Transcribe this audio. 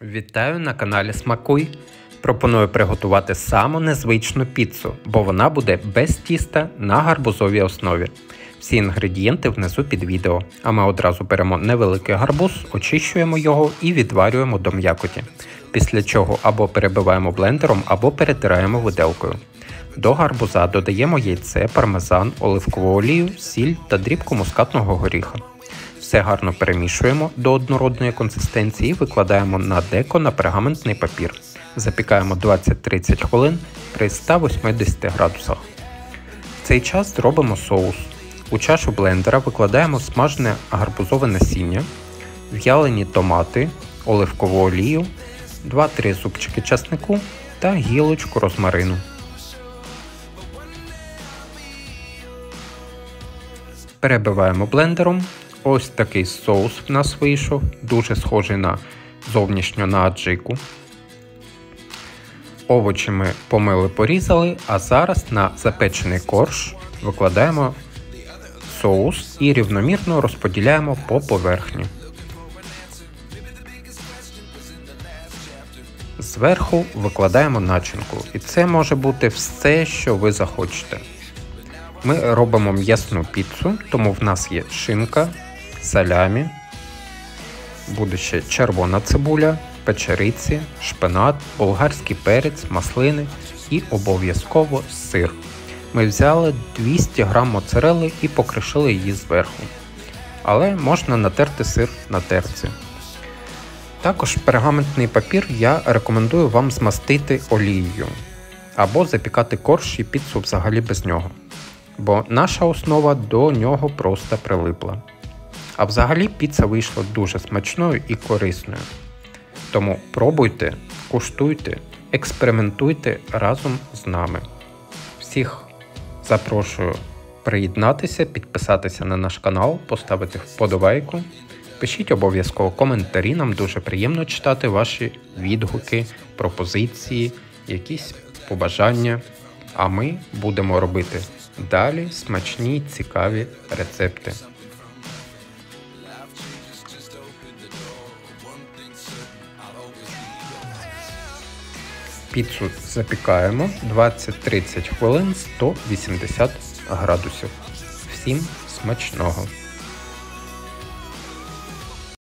Вітаю на каналі Смакуй! Пропоную приготувати саму незвичну піцу, бо вона буде без тіста на гарбузовій основі. Всі інгредієнти внизу під відео, а ми одразу беремо невеликий гарбуз, очищуємо його і відварюємо до м'якоті. Після чого або перебиваємо блендером, або перетираємо виделкою. До гарбуза додаємо яйце, пармезан, оливкову олію, сіль та дрібку мускатного горіха. Все гарно перемішуємо до однородної консистенції і викладаємо на деко на пергаментний папір. Запікаємо 20-30 хвилин при 180 градусах. В цей час зробимо соус. У чашу блендера викладаємо смажене гарбузове насіння, в'ялені томати, оливкову олію, 2-3 зубчики часнику та гілочку розмарину. Перебиваємо блендером. Ось такий соус в нас вийшов, дуже схожий на зовнішньо на аджику. Овочі ми помили, порізали, а зараз на запечений корж викладаємо соус і рівномірно розподіляємо по поверхні. Зверху викладаємо начинку, і це може бути все, що ви захочете. Ми робимо м'ясну піцу, тому в нас є шинка, салямі, буде ще червона цибуля, печериці, шпинат, болгарський перець, маслини і обов'язково сир. Ми взяли 200 г моцарелли і покришили її зверху. Але можна натерти сир на терці. Також пергаментний папір я рекомендую вам змастити олією. Або запікати корж і піцу взагалі без нього. Бо наша основа до нього просто прилипла. А взагалі піца вийшла дуже смачною і корисною. Тому пробуйте, куштуйте, експериментуйте разом з нами. Всіх запрошую приєднатися, підписатися на наш канал, поставити вподобайку. Пишіть обов'язково коментарі, нам дуже приємно читати ваші відгуки, пропозиції, якісь побажання. А ми будемо робити далі смачні, цікаві рецепти. Піцу запікаємо 20-30 хвилин 180 градусів. Всім смачного!